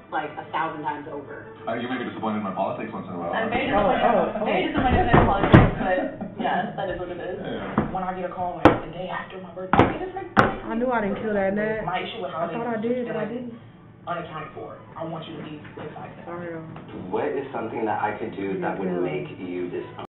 like 1,000 times over. You may be disappointed in my politics once in a while. I'm very disappointed in politics, but yeah, that is what it is. Yeah. When I get a call like the day after my birthday, it's like, I knew I didn't kill that net. my issue with holidays I thought I did, but I didn't. Unaccounted for. I want you to be excited. Sorry. What is something that I could do that would make you disown?